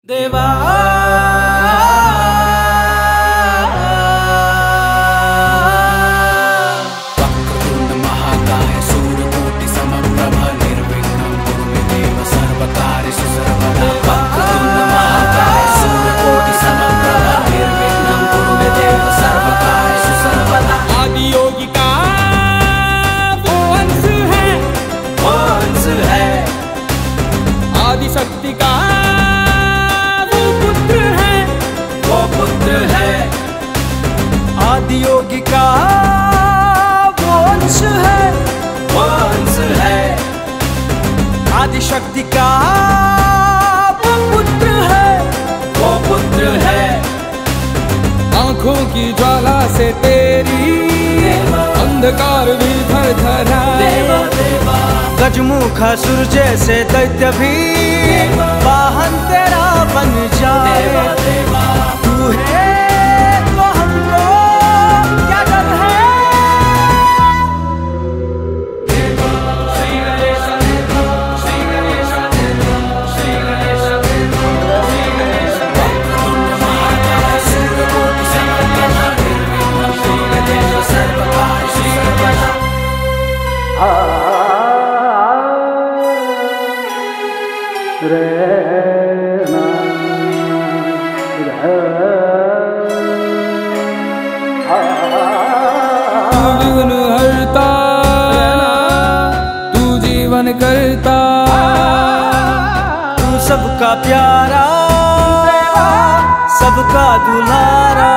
देवा वक्रतुंड महाकाय सूर्यकोटि समप्रभ निर्विघ्नं कुरु मे देव सर्वकार्येषु सर्वदा। वक्रतुंड महाकाय सूर्यकोटि समप्रभ निर्विघ्नं कुरु मे देव सर्वकार्येषु सर्वदा। आदि योगी का वो अंश है आदि शक्ति का आदि योगी का वो अंश है आदि शक्ति का वो पुत्र है। आंखों की ज्वाला से तेरी अंधकार भी थरथरा। गजमुखा सूर्य जैसे दैत्य भी वाहन तेरा बन जाए। तू है तो हमको क्या डर है। विघ्न हरता तू जीवन करता। तू सबका प्यारा सबका दुलारा।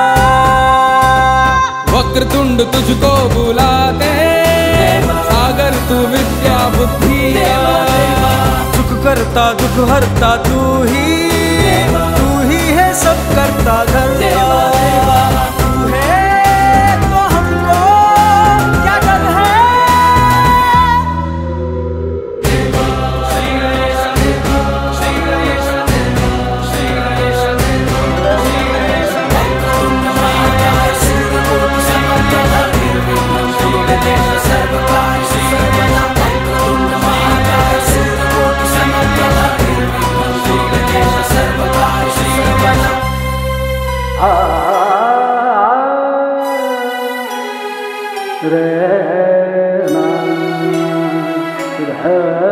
वक्रतुंड तुझको बुलाते सागर तू विद्या बुद्धि। सुख करता दुख हरता तू ही है सब करता धरता। तू है तो हमको क्या डर है। रे ना